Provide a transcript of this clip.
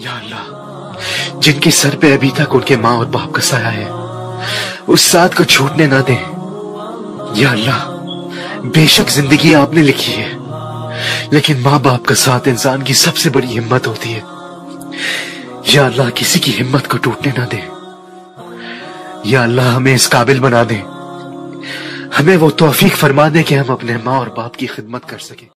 या अल्लाह, जिनके सर पे अभी तक उनके माँ और बाप का साया है, उस साथ को छूटने ना दें। या अल्लाह, बेशक जिंदगी आपने लिखी है, लेकिन माँ बाप का साथ इंसान की सबसे बड़ी हिम्मत होती है। या अल्लाह, किसी की हिम्मत को टूटने ना दें। या अल्लाह, हमें इस काबिल बना दें, हमें वो तौफीक फरमा दें कि हम अपने माँ और बाप की खिदमत कर सकें।